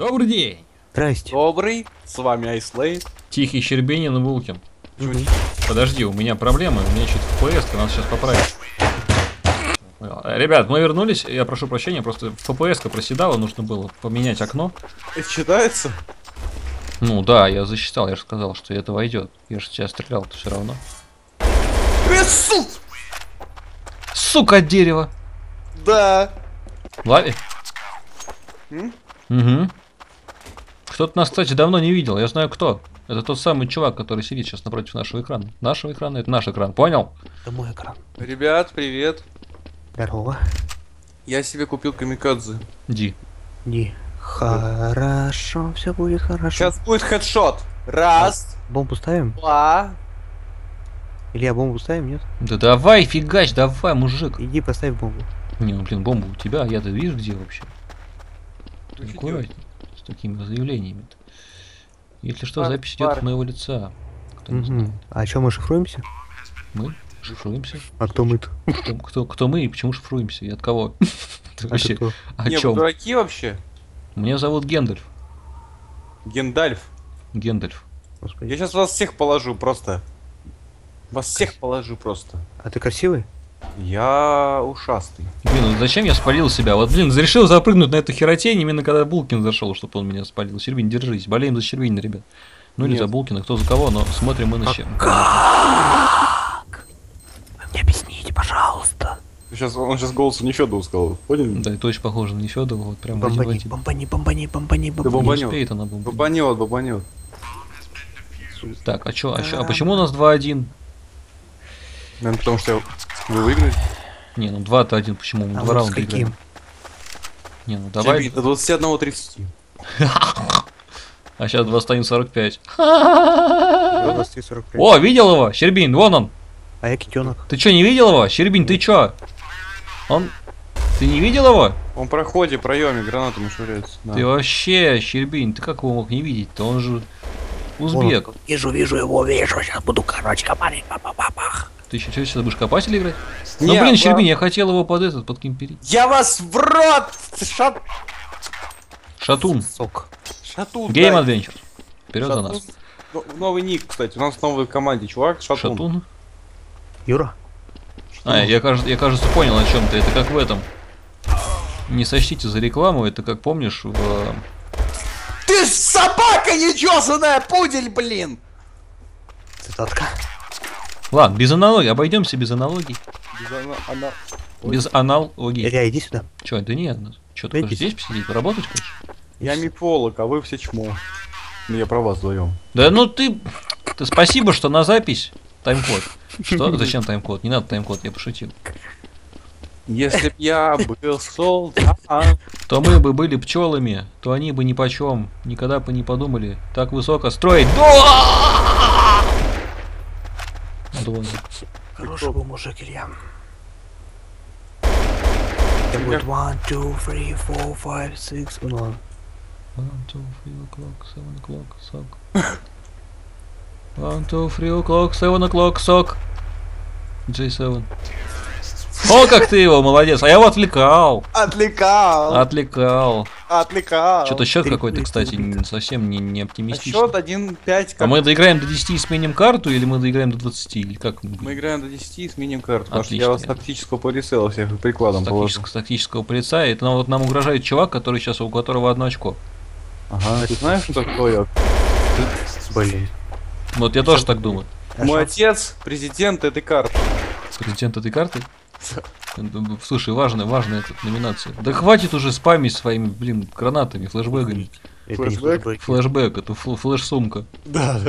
Добрый день! Здрасте. Добрый, с вами Айслейд. Тихий Щербинин и Булкин. Мгм. Подожди, у меня проблемы, у меня что-то FPS, надо сейчас поправить. Ребят, мы вернулись, я прошу прощения, просто FPS-ка проседала, нужно было поменять окно. Это считается? Ну да, я засчитал, я же сказал, что это войдет. Я же тебя стрелял-то все равно. Сука, от дерева! Да. Лави? М? Угу. Кто-то нас, кстати, давно не видел, я знаю кто. Это тот самый чувак, который сидит сейчас напротив нашего экрана. Нашего экрана, это наш экран, понял? Это мой экран. Ребят, привет. Здорово. Я себе купил камикадзе. Ди. Не. Хорошо, все будет хорошо. Сейчас будет хедшот. Раз, Бомбу ставим? два. Илья, бомбу ставим, нет? Да давай, фигач, давай, мужик. Иди поставь бомбу. Не, ну блин, бомба у тебя, а я-то видишь где вообще? Ты что Аккуратней, с такими заявлениями-то. Если что, Пар- запись идет пар. от моего лица. Кто не Мгм. знает. А что, мы шифруемся? Мы шифруемся. А кто мы-то? Кто мы и почему шифруемся? И от кого? Ты А вообще ты кто? о Не, вы чем? дураки вообще? Меня зовут Гендальф. Гендальф. Гендальф. Господи. Я сейчас вас всех положу просто. Вас всех положу просто. А ты красивый? Я ушастый. Блин, ну зачем я спалил себя? Вот, блин, решил запрыгнуть на эту херотень, именно когда Булкин зашел, чтобы он меня спалил. Щербин, держись. Болеем за Щербинина, ребят. Ну или Нет. за Булкина, кто за кого, но смотрим мы на Щербина. Как? Вы мне объясните, пожалуйста. Он сейчас голосом не Федору сказал. Поняли? Да, это очень похоже на Нефёдова, вот прям в один в Бомбани, один. бомбани, бомбани, бомбани, Да бомбани. Не бомбанет. успеет она бомбить. Бабанет, бабанет. Так, а почему у нас 2-1? Наверное, потому что вы выиграли. Не, ну 2-1, почему? Мы А два вот с раунда каким? играем. Не, ну давай. До 21:30. А сейчас 21:45. 23:45. О, видел его? Щербин, вон он. А я китенок. Ты чё, не видел его? Щербин, ты чё? Он... Ты не видел его? Он в проходе, проеме, гранатами швыряется. Да. Ты вообще, Щербин, ты как его мог не видеть-то? Он же узбек. Вижу его, вижу. Сейчас буду, короче, копать. Па-па-па-пах. Ты еще сейчас будешь копать или играть? Ну Не, блин, ба- Щербин, я хотел его под кемперить. Я вас в рот! Шатун. Сок. Шатун. Game да. Adventure. Вперед за Шатун. нас. Новый ник, кстати. У нас в новой команде чувак. Шатун. Шатун. Юра? А, я кажется, понял о чем ты. Это как в этом. Не сочтите за рекламу, это как помнишь в... Ты ж собака нечесанная, пудель, блин! Цитатка. Ладно, без аналогии, обойдемся без аналогий. Она... Без аналогий. Илья, иди сюда. Че, да нет, что ты хочешь Идите. здесь посидеть, поработать хочешь? Я мифолог, а вы все чмо. Ну, я про вас вдвоем. Да ну ты спасибо, что на запись тайм-код. Что? Зачем тайм-код? Не надо тайм-код, я пошутил. Если б я был солдатом. То мы бы были пчелами, то они бы ни почем, никогда бы не подумали так высоко строить. Доза. Хороший был мужик, Илья. Это будет 1, 2, 3, 4, 5, 6. Ну ладно. 1, 2, 3 o'clock, 7 o'clock, sock. 1, 2, 3 o'clock, 7 o'clock, sock. J7. О, как ты его, молодец. А я его отвлекал. Отвлекал. Отвлекал. Отвлекал. Что-то счет Ты- какой-то, ты- кстати, ты- совсем не А оптимистичный. счет 1-5. А мы доиграем до 10 и сменим карту, или мы доиграем до 20? Или как мы Мы будем? играем до 10 и сменим карту. Потому что я Отлично. вас тактического прицела всех прикладом положу. Тактического полицая. Это вот нам угрожает чувак, который сейчас у которого 1 очко. Ага, ты знаешь, что такое? Блин. Вот я тоже так думаю. Мой отец президент этой карты. Президент этой карты? Слушай, важная эта номинация. Да хватит уже спамить своими, блин, гранатами, флешбэками. Это не Флэшбэк? флешбэк. Флешбэк, это флеш-сумка. Да.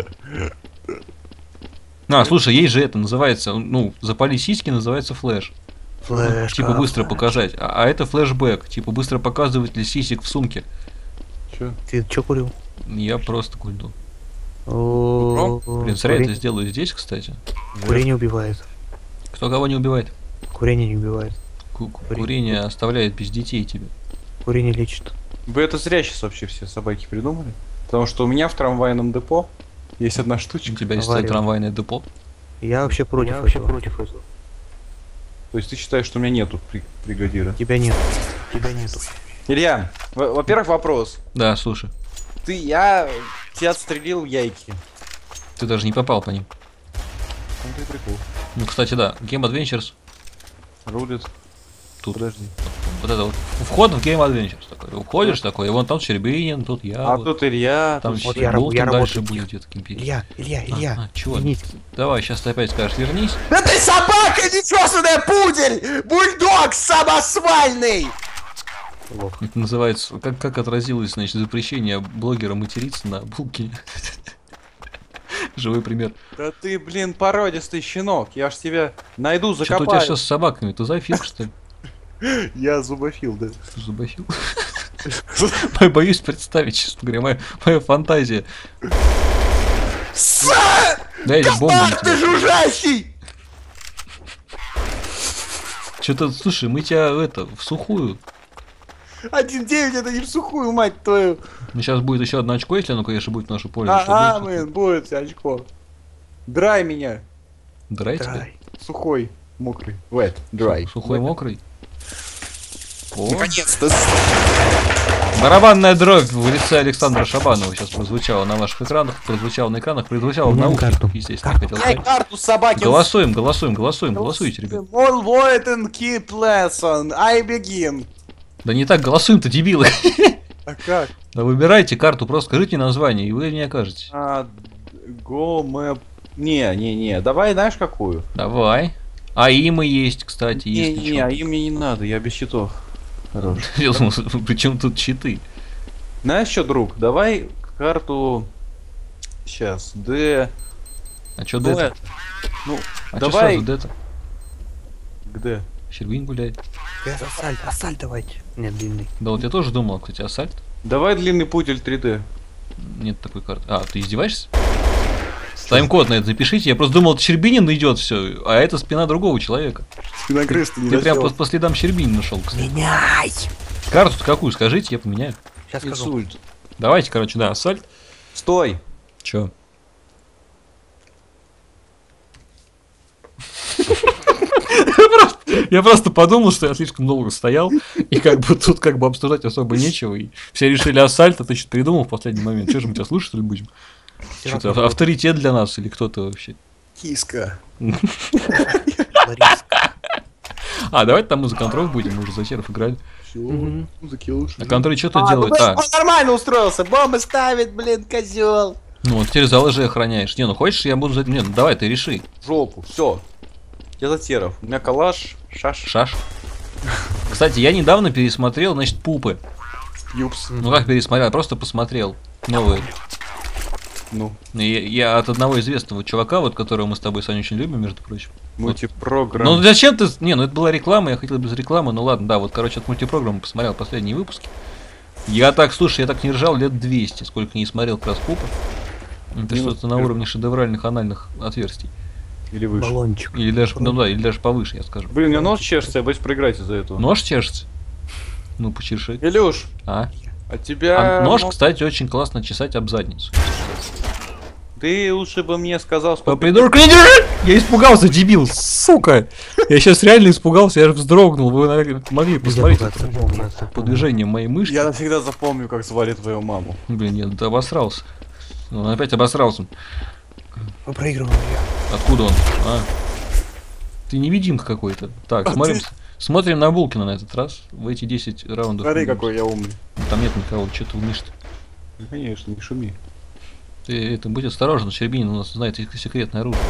А, слушай, есть же это, называется, ну, запали сиськи, называется флеш. Флешка. Типа быстро показать. А это флешбэк, типа быстро показывать ли сисек в сумке. Чё? Ты чё курил? Я просто курю. О, Блин, зря это сделаю здесь, кстати. Курение убивает. Кто кого не убивает? Курение не убивает. Курение оставляет без детей тебя. Курение лечит. Вы это зря сейчас вообще все собаки придумали. Потому что у меня в трамвайном депо есть одна У штучка. тебя есть Авария. трамвайное депо. Я вообще против этого. То есть ты считаешь, что у меня нету бригадира? Тебя нет. Тебя нету. Илья, во-первых, вопрос. Да, слушай. Я тебя отстрелил в яйки. Ты даже не попал по ним. Ну ты прикол. Ну, кстати, да. Game Adventures. Рулит. Тут. Подожди. Вот это вот. Вход в Game Adventures такой. Уходишь такой, и вон там Щербинин, тут я. А вот. тут Илья. Там тут Вот я я дальше работаю. будет где-то кемпить. Илья. Чего? Вернись. Давай, сейчас ты опять скажешь, вернись. Да ты собака нечесанная, пудель! Бульдог самосвальный! Это называется, как отразилось, значит, запрещение блогера материться на булке. Живой пример. Да ты, блин, породистый щенок. Я ж тебя найду, Что-то у тебя закопаю. сейчас с собаками? Ты зоофил, что ли? Я зубофил, да. Ты зубофил? Боюсь представить, честно говоря, моя фантазия. Да, эти бомбы. Кабан ты жужжащий! Что-то, слушай, мы тебя в сухую. 1-9 это не в сухую, мать твою. Ну, сейчас будет еще одно очко, если оно, конечно, будет в нашу пользу. Ага, блин, будет очко. Драй меня. Драй тебя? Драй. Сухой, мокрый. Wet, dry. Сухой, мокрый. О, Наконец-то. барабанная дробь в лице Александра Шабанова сейчас прозвучала на ваших экранах, прозвучала на экранах, прозвучала в Меняем наушниках, карту. естественно, я хотел Дай сказать. карту собаки. Голосуем, голосуйте, ребят. All void and keep lesson. I begin. Да не так, голосуем-то, дебилы. А как? Да выбирайте карту, просто скажите название, и вы не окажетесь. Go map. Не, давай знаешь какую? Давай. А имя есть, кстати, если Не, чё. им мне не надо, я без щитов. Хорош. Причем тут читы? Знаешь что, друг, давай карту. Сейчас, Д. А чё Ну, Дэта? это. Ну, А чё давай. сразу Дэта? Где? Щербин гуляет. Ассальт давайте. Нет, длинный. Да вот я тоже думал, кстати, ассальт. Давай длинный путель 3D. Нет такой карты. А, ты издеваешься? Тайм-код на это запишите. Я просто думал, Щербинин идет все, а это спина другого человека. Спина крыши Ты прям по следам Щербинина нашел, кстати. Меняй! Карту-то какую, скажите, я поменяю. Сейчас скажу. Инсульт. Давайте, короче, да, ассальт. Стой. Чё? Я просто подумал, что я слишком долго стоял, и как бы тут как бы обсуждать особо нечего, и все решили ассальт, а ты что-то придумал в последний момент. Что же мы тебя слушать, что ли, будем? Что-то авторитет для нас или кто-то вообще? Киска. Лариска. А, давайте там мы за контроль будем, мы уже за серов играли. Все, Мгм. музыки лучше. А контроль что-то Ну, делает? А, он нормально устроился. Бомбы ставит, блин, козел. ну вот теперь за ЛЖ охраняешь. Не, ну хочешь, я буду за... Не, ну давай, ты реши. Жопу, все. Я за теров. У меня калаш, шаш, Шаш. Кстати, я недавно пересмотрел, значит, пупы. юпс. Ну как пересмотрел, просто посмотрел новые. Ну, Я от одного известного чувака, вот которого мы с тобой, Саня, очень любим, между прочим. мультипрограмм. Ну зачем ты... Не, ну это была реклама, я хотел без рекламы, ну ладно, да, вот, короче, от мультипрограммы посмотрел последние выпуски. Я так, слушай, я так не ржал лет 200, сколько не смотрел как раз пупы. Это Минус что-то на уровне шедевральных анальных отверстий. Или выше. Баллончик. Или даже, ну да, или даже повыше, я скажу. Блин, у меня нос чешется, я боюсь проиграть из-за этого. Нож чешется? Ну, почеши. Илюш, А? а тебя... А нож, ну, кстати, очень классно чесать об задницу. Ты лучше бы мне сказал, А что... придурок, не держи! Я испугался, дебил, сука! Я сейчас реально испугался, я же вздрогнул. Вы, наверное, могли посмотреть по движениям моей мышки. Я навсегда запомню, как звали твою маму. Блин, я тут обосрался. Он опять обосрался. Мы проигрываем, Илья. Откуда он? А. Ты невидимка какой-то. Так, А смотрим, ты- смотрим на Булкина на этот раз. В эти 10 раундов. Смотри, какой я умный. Там нет никого, что ты умишь-то? Ну, конечно, не шуми. Ты это, будь осторожен, Щербинин у нас знает секретное оружие.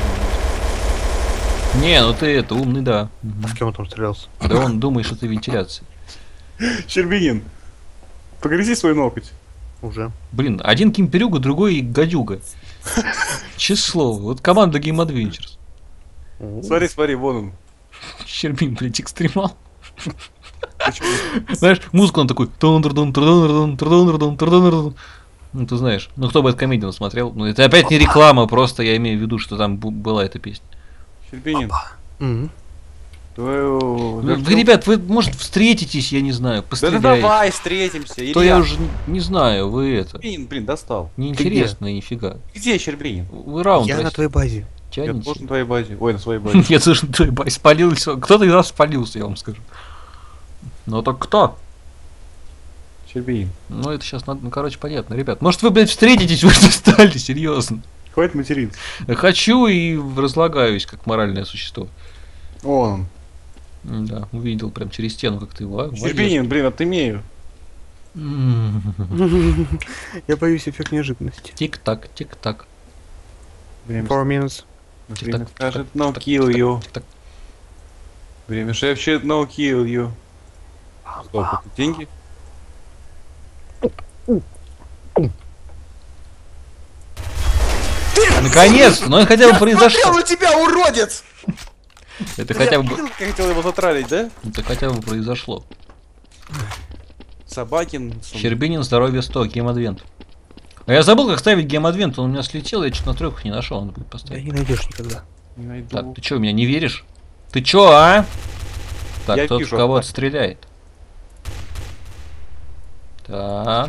Не, ну ты это, умный, да. Мгм. С кем он там стрелялся? Да он думает, что ты вентиляция. Щербинин, погрызи свой ноготь. Уже. Блин, один кимперюга, другой гадюга. Честное слово, вот команда Game Adventures. Смотри, смотри, вон он. Щербин, блядь, экстремал. Почему? Знаешь, музыку он такой. Тун-дун-дун, трудун-дун, трудун-дун, трудун-дун. Ну, ты знаешь. Ну, кто бы эту комедию смотрел. Ну, это опять не реклама, просто я имею в виду, что там была эта песня. Щербинин, Мгм. твою... Вы, ребят, вы, может, встретитесь, я не знаю, Да постреляете. давай встретимся. То Илья. я уже не знаю, вы это. Щербинин, блин, достал. Неинтересно, нифига. Где Щербинин? Вы раунд Я на твоей базе. Я тянете. тоже на твоей базе. Ой, на своей базе. Нет, слушай, ты спалился. Кто-то из нас спалился, я вам скажу. Ну так кто? Щербинин. Ну, это сейчас надо, ну, короче, понятно. Ребят, может, вы, блядь, встретитесь, вы стали, серьезно. Хватит материться. Хочу и разлагаюсь, как моральное существо. Он. Да, увидел прям через стену, как ты его. Щербинин, блин, отымею. Я боюсь эффект неожиданности. Тик-так, тик-так. Время 4 minutes. время скажет no kill you. тик-так. Время шепчет no kill you. Стоп, это деньги? Наконец-то, ну это хотя бы Смотрел произошло. на тебя, уродец! Это хотя бы, Видел, как я хотел его затралить, да? это хотя бы произошло. Собакин. Щербинин, здоровье 100, гемадвент. А я забыл, как ставить гемадвент, он у меня слетел, я что-то на тройку не нашел, надо будет Да поставить. не найдешь никогда. Не найду. Так, ты что, в меня не веришь? Ты чё, а? Так, Я кто-то вижу, в кого-то так. стреляет. Так.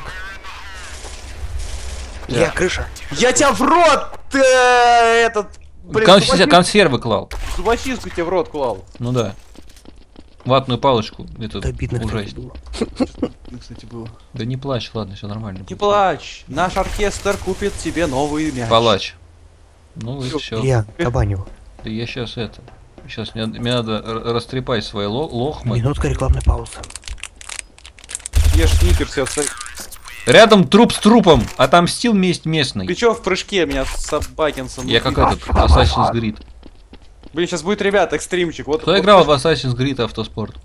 Я крыша. Я тебя в рот, этот... блин, Консервы клал. Зубочистку тебе в рот клал. Ну да. Ватную палочку. Это Это обидно, кстати, ужасно. было. Ну, кстати, было. Да не плачь, ладно, все нормально. Не будет. плачь, наш оркестр купит тебе новый мяч. Палач. Ну и все. Илья, Кабанева. Да я сейчас это. Сейчас мне надо растрепать свои лохмы. Минутка рекламной паузы. Ешь сникерс и отставь. Рядом труп с трупом. Отомстил месть местный. Ты чё в прыжке меня с Собакинсом? Я как этот, Assassin's Creed. Блин, сейчас будет, ребят, экстримчик. Вот, Кто вот играл в Assassin's Creed Автоспорт?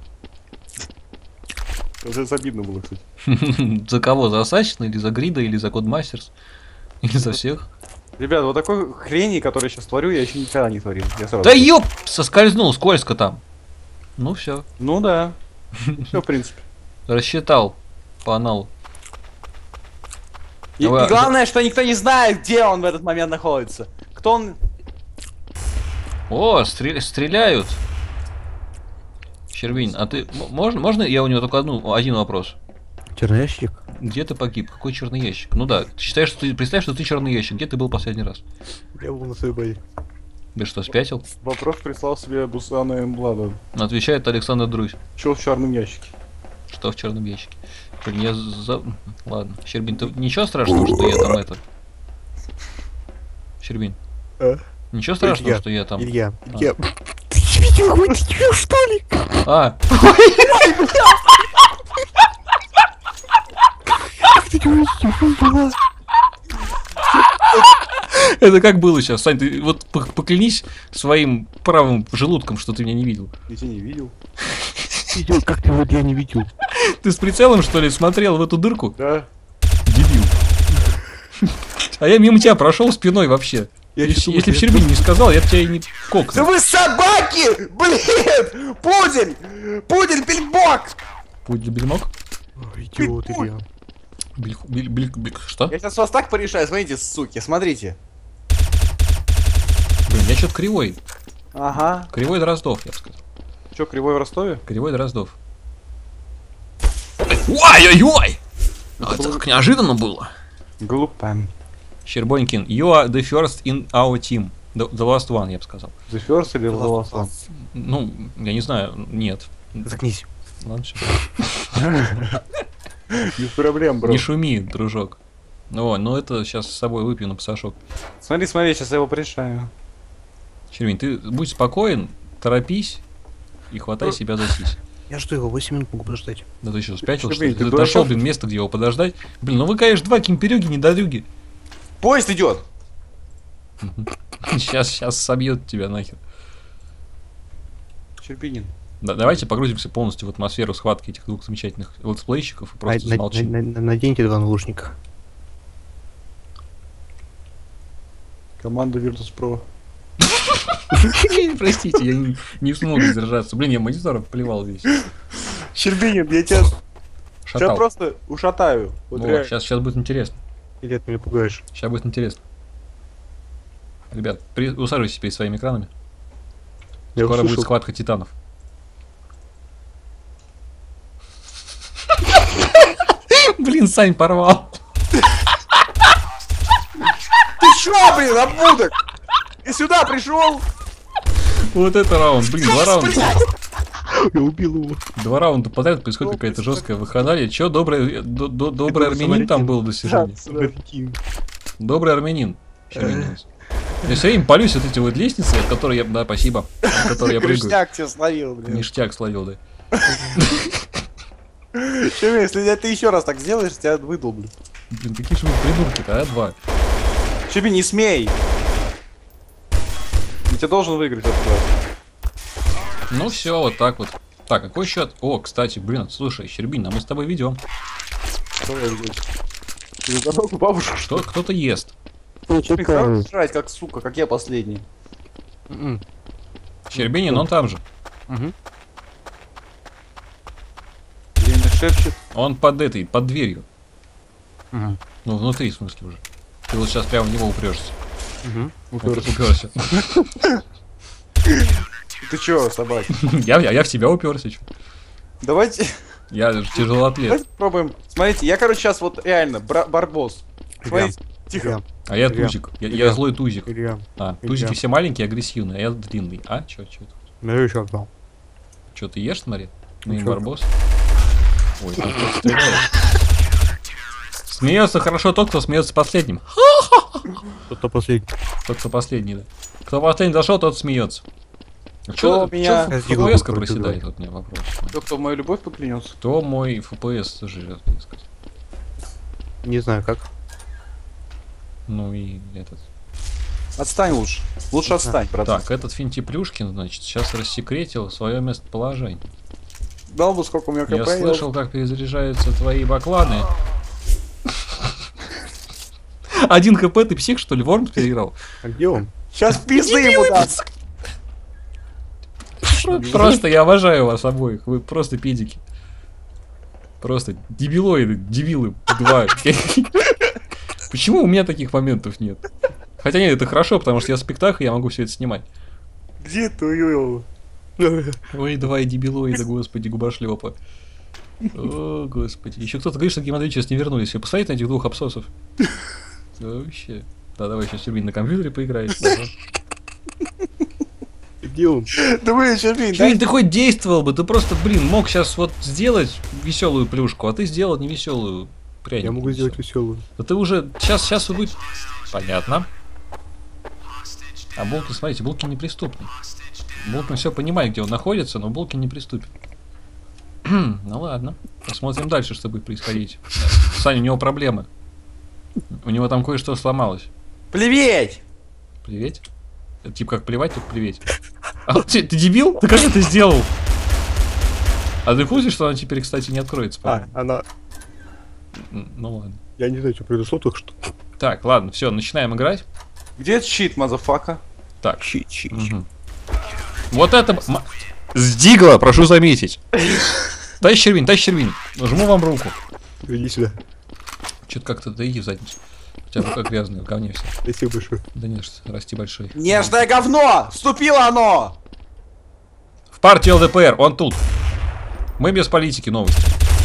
Это обидно было, кстати. За кого? За Assassin или за Грида, или за Codemasters? Или за всех? Ребят, вот такой хрени, которую я сейчас творю, я еще никогда не творил. Я сразу. Да ёп! Соскользнул, скользко там. Ну все, Ну да. Все, в принципе. рассчитал по аналу. И Давай. главное, что никто не знает, где он в этот момент находится. Кто он? О, стреляют. Щербинин, а ты можно я у него только один вопрос? Черный ящик. Где ты погиб? Какой черный ящик? Ну да, ты считаешь, что ты представь, что ты черный ящик. Где ты был последний раз? Я был на своей бои. Ты что, спятил? Вопрос прислал себе Бусана Эмблада. Отвечает Александр Друзь. Чё в черном ящике? Что в черном ящике? Блин, я ладно, Щербин, ты ничего страшного, что я там это? Щербин. А? Ничего страшного, Илья, что я там. Илья. Илья. Ты видел его дебил, что ли? А, Ты его была. это как было сейчас, Сань, ты вот поклянись своим правым желудком, что ты меня не видел. Я тебя не видел. Видел, как ты его, я не видел. Ты с прицелом, что ли, смотрел в эту дырку? Да. Дебил. А я мимо тебя прошел спиной вообще. Если б Щербин не сказал, я бы тебя и не Да кокнул. вы собаки! Блин! Пудель! Пудель, бельбок! Путь для бельмок? Ой, идиот, Илья. Что? Я сейчас вас так порешаю, смотрите, суки, смотрите. Блин, я что-то кривой. Ага. Кривой Дроздов, я бы сказал. Чё, кривой в Ростове? Кривой Дроздов. Ой-ой-ой! Это как неожиданно было. Глупо. Щербонькин, you are the first in our team. The last one, я бы сказал. The First или The Last One? Ну, я не знаю, нет. Заткнись. Ладно, всё. Без проблем, бро. Не шуми, дружок. О, ну это сейчас с собой выпью на пасашок. Смотри, сейчас я его порешаю. Щербин, ты будь спокоен, торопись и хватай себя за сись. Я жду его, 8 минут могу подождать. Да ты что, спятил, что Щербин, ли? ты Ты дурачок? нашел, блин, место, где его подождать. Блин, ну вы, конечно, два кимперюги, недорюги. Поезд идет! Сейчас собьет тебя нахер. Щербинин. Да, давайте погрузимся полностью в атмосферу схватки этих двух замечательных летсплейщиков и просто замолчим. Наденьте два наушника. Команда Virtus.pro. Простите, я не смог сдержаться. Блин, я монитором плевал весь. Щербинин, я тебя Шатал. просто ушатаю. Вот Вот, реально. сейчас будет интересно. Илья, ты меня пугаешь. Сейчас будет интересно. Ребят, усаживайтесь перед своими экранами. Я Скоро будет услышал. схватка титанов. Блин, Сань порвал. Ты чё, блин, обмудок? Ты сюда пришел? Вот это раунд. Блин, два раунда. Я убил его. 2 раунда подряд происходит какая-то жесткая вакханалия. Чё, добрый армянин там был достижение? Добрый армянин. Я все время палюсь от эти вот лестницы, от которой я... Да, спасибо. От которой я прыгаю. Ништяк тебя словил, блин. Ништяк словил, да. Чем, если ты еще раз так сделаешь, тебя выдолблю. Блин, какие же вы придурки-то, а? 2. Чеби, не смей! Я тебя должен выиграть этот раз. Ну все, вот так вот. Так, какой счет? О, кстати, блин, слушай, Щербин, а мы с тобой ведем. Что я здесь? Ты за дорогу, бабушка? Что? Кто-то ест. Прекрасно жрать, как сука, как я последний. Щербинин, он там же. Время шепчет. Он под дверью. Ну, внутри, в смысле, уже. Ты вот сейчас прямо в него упрешься. Уперся. Ты чё, собака? Я в тебя уперся, чё. Давайте... Я тяжелоатлет. Давайте попробуем. Смотрите, я, короче, сейчас вот реально барбос. Смотрите, тихо. А я тузик. Я злой тузик. Илья. Тузики все маленькие, агрессивные, а я длинный. А, чё это? Ну еще кто? Чё, ты ешь, смотри? Ну и чё? барбос. Ой, там кто-то стреляет. Смеется хорошо тот, кто смеется последним. Кто последний? Тот, кто последний, да. Кто последний зашел, тот смеется. Кто меня... ФПС-ка проседает, вот у меня вопрос. Кто в мою любовь поклянется? Кто мой ФПС живет, так сказать. Не знаю как. Ну и этот. Отстань лучше. Лучше отстань, братан. Так, этот Финтиплюшкин, значит, сейчас рассекретил свое местоположение. Дал бы сколько у меня КП. Я слышал, как перезаряжаются твои бакланы. 1 КП, ты псих, что ли? Ворм переиграл? А где он? Сейчас пизды ему даст. Просто я обожаю вас обоих. Вы просто педики. Просто дебилоиды, дебилы 2. Почему у меня таких моментов нет? Хотя нет, это хорошо, потому что я спектакль, я могу все это снимать. Где твою? Ой, 2 дебилоида, господи, губошлепа. О, господи. Еще кто-то говорит, что Геймадри сейчас не вернулись. Вы посмотрите на этих 2 абсосов. Вообще. Да, давай сейчас Щербин на компьютере поиграет. Где он? Давай, Щербин, Щербин, ты хоть действовал бы, ты просто, блин, мог сейчас вот сделать веселую плюшку, а ты сделал не веселую пряник. Я могу сделать веселую. Да ты уже. Сейчас будет. Понятно. А Булкин, смотрите, Булкин неприступный. Булкин все понимает, где он находится, но Булкин неприступен. Ну ладно. Посмотрим дальше, что будет происходить. Саня, у него проблемы. У него там кое-что сломалось. Плеветь! Плеветь? Это типа как плевать, только плеветь. А ты дебил? Ты как это сделал? А ты в курсе, что она теперь, кстати, не откроется? Она... Ну ладно. Я не знаю, что произошло только что. Так, ладно, все, начинаем играть. Где щит, мазафака? Так. Угу. Вот это... Сдигла, прошу заметить. Товарищ Щербин, жму вам руку. Иди сюда. Что-то как-то да иди в задницу. У тебя рука грязная, в говне все. Спасибо большое. Да нет, расти большой. Нежное говно! Вступило оно! В партию ЛДПР, он тут. Мы без политики, новости.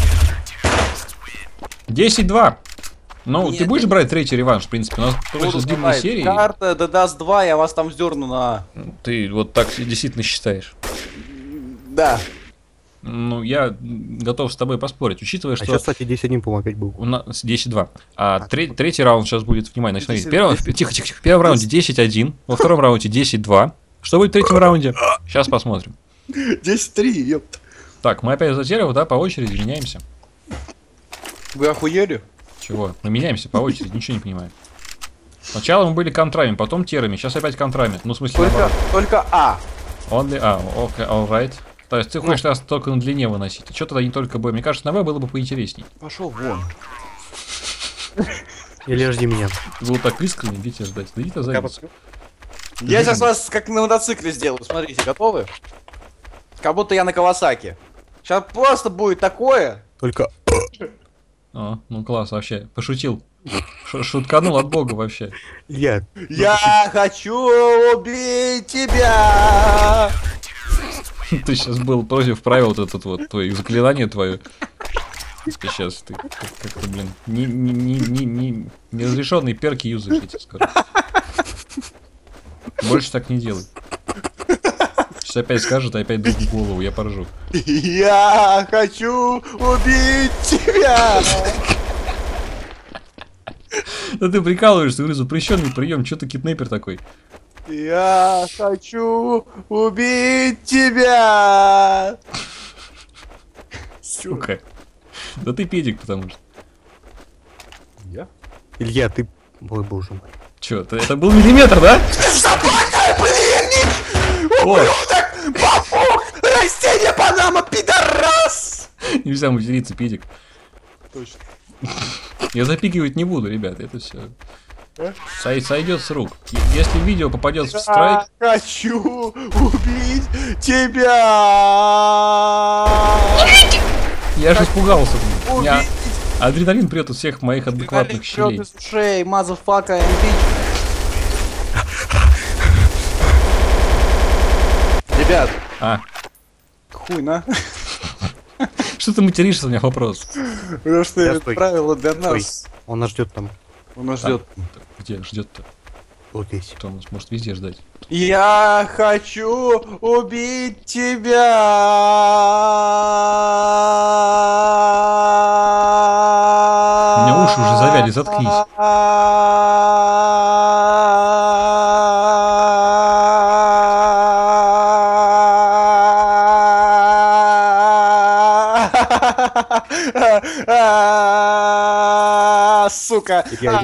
10-2. Ну, Нет, ты будешь брать 3-й реванш, в принципе. У нас просто с длинной серии. Карта даст 2, я вас там вздерну на... Ты вот так действительно считаешь. Да. Ну, я готов с тобой поспорить, учитывая, что... А сейчас, кстати, 10-1, по-моему, опять был. У нас 10-2. А третий раунд сейчас будет, внимание, значит, 10-2. смотрите. Тихо. В первом раунде 10-1, во втором раунде 10-2. Что будет в третьем раунде? Сейчас посмотрим. 10-3, ёпта. Так, мы опять за дерево, да, по очереди меняемся. Вы охуели? Чего? Мы меняемся по очереди, ничего не понимаю. Сначала мы были контрами, потом терами, сейчас опять контрами. Ну, в смысле, Только А. Only A, окей, alright. То есть ты хочешь нас только на длине выносить. А что тогда не только Б? Мне кажется, на В было бы поинтересней. Пошел вон. Или жди меня. Вы вот так искренне, идите ждать. Да иди-то задницу. Я сейчас вас как на мотоцикле сделаю. Смотрите, готовы? Как будто я на Кавасаки. Сейчас просто будет такое. Только... А, ну класс, вообще. Пошутил. Шутканул от бога вообще. Я хочу убить тебя. Ты сейчас был против правил вот этот вот твое заклинание твое. Сейчас ты как-то, блин, неразрешенные перки юзаешь, я тебе скажу. Больше так не делай. Сейчас опять скажет, и опять другу голову, я поржу. Я хочу убить тебя! Да ты прикалываешься, говорю, запрещенный прием, что ты киднепер такой? Я хочу убить тебя! Сука. Да ты педик, потому что. Я? Илья, ты... Ой, боже мой. Чё, это был миллиметр, да? Собака, блин! О, Ублюдок! Папух! Растение Панама, пидорас! нельзя материться, педик. Точно. Я запикивать не буду, ребят, это все. Сойдет с рук. Если видео попадет в страйк. Я хочу убить тебя! Я же испугался, блин. У меня Убить адреналин прет из всех моих адекватных щелей. из ушей, motherfucker, and bitch. Ребят, А, хуй на. что ты материшься, у меня вопрос. Потому что Я это стой. правило для нас. Он нас ждет там. Он нас ждет. Где ждет-то? Вот здесь. Кто нас может везде ждать? Я хочу убить тебя! У меня уши уже завяли, заткнись. Сука!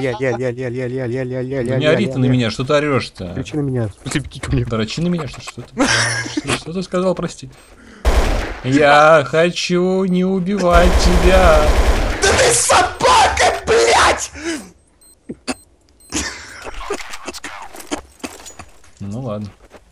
Не ори ты на меня, что ты орешь-то? Кричи на меня. Беги ко мне. Дрочи на меня, что ты? Что ты сказал, прости? Я хочу не убивать тебя. Да ты собака, блядь! Ну ладно.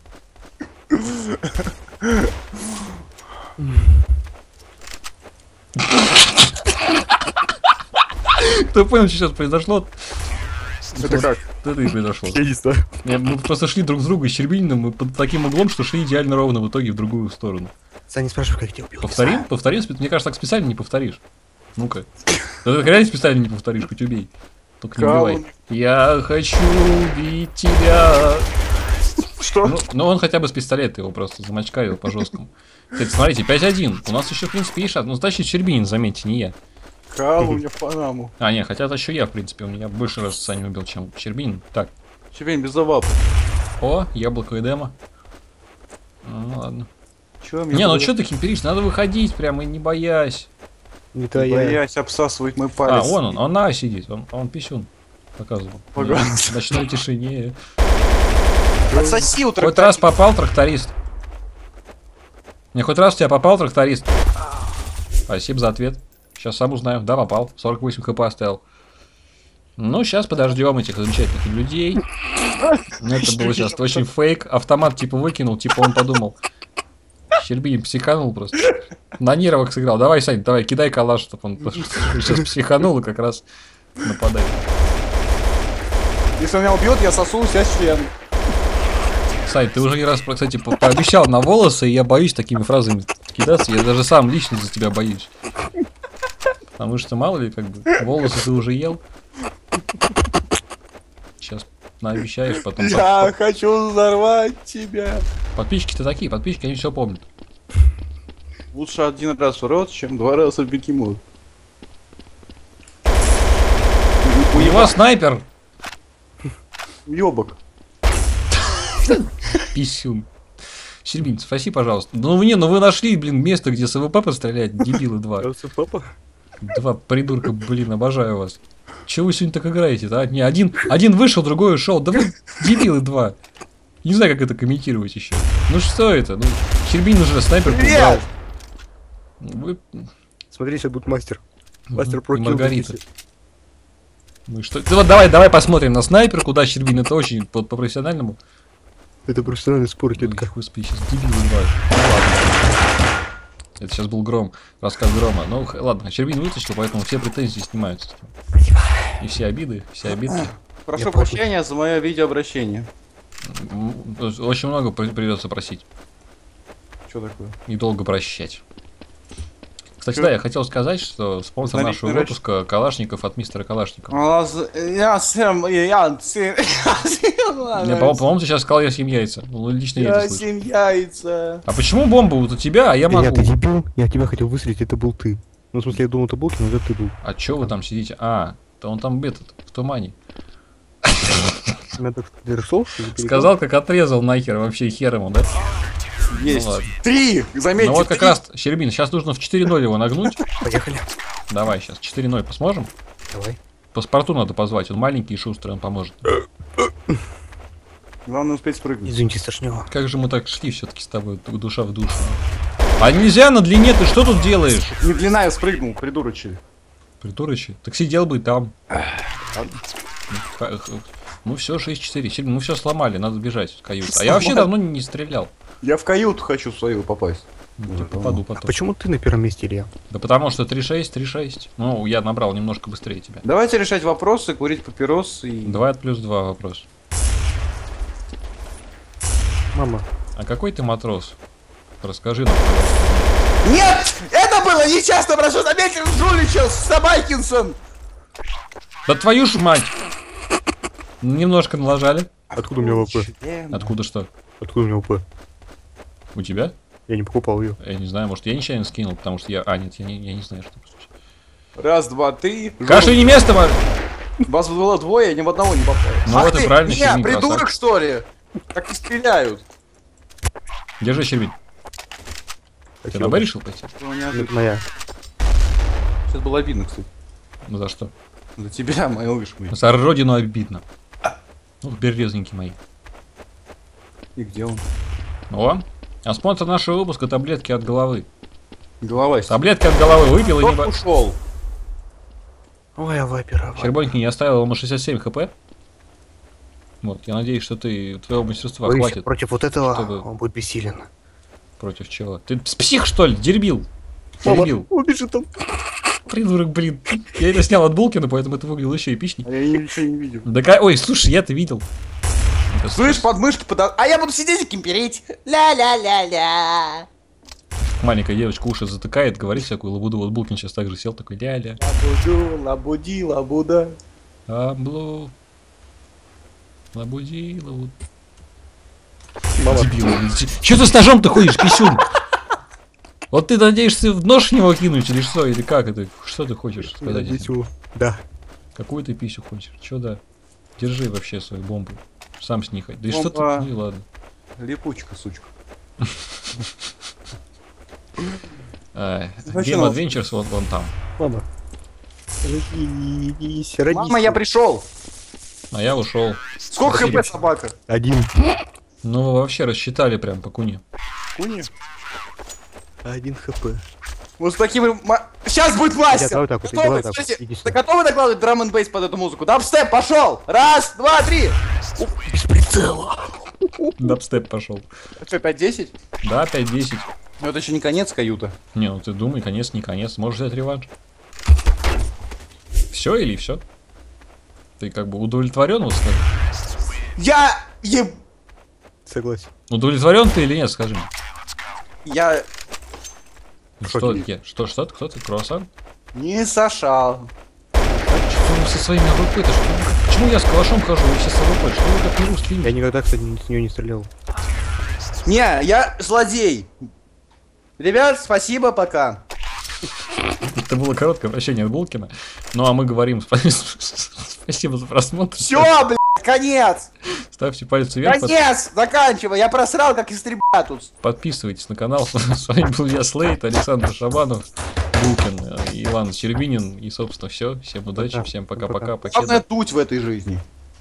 Кто понял, что сейчас произошло? Это как? Это и произошло. Я не знаю. Мы просто шли друг с другом с Щербининым, мы под таким углом, что шли идеально ровно в итоге в другую сторону. Саня, спрашивай, как тебя убил. Повторим? Повторим? Мне кажется, так специально не повторишь. Ну-ка. Да ты реально специально не повторишь, хоть убей. Только не убивай. Я хочу убить тебя. Что? Ну он хотя бы с пистолета его просто замочкарил по-жесткому. Кстати, смотрите, 5-1. У нас еще, в принципе, есть шанс. Ну, значит, Щербинин, заметьте, не я. Крал у меня Панаму. А, нет, хотя это еще я, в принципе. У меня больше раз Саню убил, чем Щербинин. Так. Чебень без завапа. О, яблоко и демо. Ну, ладно. Чё, Не, ну что ты кемперишь? Надо выходить прямо и не боясь. Не твоя. Боясь обсасывать мой А, палец. вон он на сидит. Он писюн показывал. Ага. В ночной тишине. Отсоси у Хоть раз попал тракторист. Не, хоть раз у тебя попал тракторист. Спасибо за ответ. Сейчас сам узнаю. Да, попал. 48 хп оставил. Ну, сейчас подождем этих замечательных людей. Это было сейчас очень фейк. Автомат типа выкинул, типа он подумал. Щербинин психанул просто. На нервах сыграл. Давай, Сань, давай, кидай калаш, чтобы он сейчас психанул и как раз нападает. Если он меня убьет, я сосу у себя член. Сань, ты уже не раз, кстати, пообещал на волосы, и я боюсь такими фразами кидаться. Я даже сам лично за тебя боюсь. Потому что, мало ли, как бы, волосы ты уже ел. Сейчас наобещаешь, потом... Я хочу взорвать тебя. Подписчики-то такие, подписчики, они все помнят. Лучше один раз в рот, чем два раза в бегемот. У него снайпер! Ёбок. Писюн. Щербин, спроси, пожалуйста. Ну вы нашли, блин, место, где с АВП пострелять, дебилы два. Папа? Два придурка, блин, обожаю вас. Чего вы сегодня так играете-то, а? Не, один вышел, другой ушел. Да вы дебилы два. Не знаю, как это комментировать еще. Ну что это? Ну, Щербин уже снайперку убрал. Вы... Смотри, сейчас будет мастер. И Мастер про килл Маргарита. здесь. Ну и что? Да вот давай посмотрим на снайперку, да, Щербин, это очень по-профессиональному. Это профессиональный спорт, Ой, детка. господи, сейчас дебилы бывают. Ну, ладно. Это сейчас был гром, рассказ грома. Ну ладно, Щербин вытащил, поэтому все претензии снимаются. И все обиды, все обидки. Прошу прощения за мое видеообращение. Очень много придется просить. Что такое? И долго прощать. Кстати, да, я хотел сказать, что спонсор нашего Наличный выпуска Калашников от мистера Калашникова. По-моему, ты сейчас сказал, я съем яйца. Ну, лично я это слышу. яйца. А почему бомба вот у тебя, а я могу? Ты дебил? Я тебя хотел выстрелить, это был ты. Ну, в смысле, я думал, это Булкин, но это ты был. А чё вы там сидите? А, то он там этот, в тумане. Надо Dark Souls, что ли, перегнал? Сказал, как отрезал нахер вообще хер ему, да? Есть. Ну ладно. 3! Заметьте, Ну вот как 3. раз, Щербин, сейчас нужно в 4-0 его нагнуть. Поехали. Давай сейчас, 4-0 посможем? Давай. Паспорту надо позвать, он маленький и шустрый, он поможет. Главное успеть спрыгнуть. Извините, стошнило. Как же мы так шли все-таки с тобой, душа в душу. А нельзя на длине, ты что тут делаешь? Не длина, я спрыгнул, придурочи. Придурочи. Так сидел бы там. Ну все, 6-4. Щербин, мы все сломали, надо бежать в каюту. А я вообще давно не стрелял. Я в каюту хочу свою попасть. Я попаду А потом. почему ты на первом месте, Илья? Да потому что 3-6, 3-6. Ну, я набрал немножко быстрее тебя. Давайте решать вопросы, курить папиросы и... 2 плюс 2 вопрос. Мама. А какой ты матрос? Расскажи нам. Нет! Это было нечасто, прошу заметить, жуличил Собакинсон! Да твою ж мать! Немножко налажали. Откуда у меня ВП? Откуда что? Откуда у меня ВП? У тебя? Я не покупал ее. Я не знаю, может я нечаянно скинул, потому что я... А, нет, я не знаю, что случилось. Раз, два, три. Каши не место, Маш! Вас было двое, я ни в одного не попал. Ну вот и правильно, Не, Щербин, придурок, красавчик. что ли? Так и стреляют. Держи, Щербин. Ты на Б решил пойти? Это моя. Сейчас было обидно, кстати. Ну за что? За тебя, малыш мой. За родину обидно. Ну, березненький мои. И где он? О, а спонсор нашего выпуска — таблетки от головы. Голова Таблетки от головы выпил и не... Кто ушел? Ой, а вайпера. Щербонький не оставил ему 67 хп. Вот, я надеюсь, что ты твоего мастерства Боюсь, хватит. против вот этого чтобы- он будет бессилен. Против чего? Ты псих, что ли? Дербил. Дербил. Убежит там. Придурок, блин. Я это снял от Булкина, поэтому это выглядело еще эпичней. А я ничего не видел. Да, ой, слушай, я-то видел. Это Слышь, подмышки подо... А я буду сидеть и кемперить. Ля-ля-ля-ля. маленькая девочка уши затыкает, говорит всякую лабуду. Вот Булкин сейчас также сел, такой ля-ля. Лабуду, лабуди, лабуда. Аблу. Лабуди, лабуд. Мама. Дебил. Че ты с ножом-то ходишь, писюн? Вот ты надеешься в нож в него кинуть или что? Или как это? Что ты хочешь сказать? этим? Дитю. Да. Какую ты писю хочешь? Че да? Держи вообще свою бомбу. Сам снихай. Да и что ты? Бомба. Ну и ладно. Липучка, сучка. Game Adventures вон там. Мама. Родись, родись. Мама, я пришел. А я ушел. Сколько Спасибо. хп собака? 1. Ну вы вообще рассчитали прям по куне. Куни? 1 хп. Вот с таким... Сейчас будет Давай мастер! так вот, Готовы? давай так вот, Слушайте, иди ты сюда. готовы накладывать драм н бейс под эту музыку? Дабстеп, пошел! Раз, два, три! Без прицела. Дабстеп пошел. Что, 5-10? Да, 5-10. Ну это еще не конец каюта. Не, ну ты думай, конец, не конец. Можешь взять реванш. Все или все? Ты как бы удовлетворен? Вот скажи. Я... еб... Согласен. Удовлетворен ты или нет, скажи мне. Я... Ну, Что что, ты? что, кто ты, круассан? Не сошал. Что вы со своими АВП-то? Почему я с калашом хожу, вы все с АВП? Что вы как не русский? Я никогда, кстати, с нее не стрелял. Не, я злодей. Ребят, спасибо, пока. Это было короткое обращение от Булкина. Ну а мы говорим спасибо за просмотр. Все, блядь, конец! Ставьте пальцы вверх, Конец! Заканчивай, я просрал, как истреба тут. подписывайтесь на канал. С вами был я, Слейт, Александр Шабанов, Булкин, Иван Щербинин. И, собственно, все. Всем удачи, Пока. всем пока-пока. Главное Покеда. дуть в этой жизни.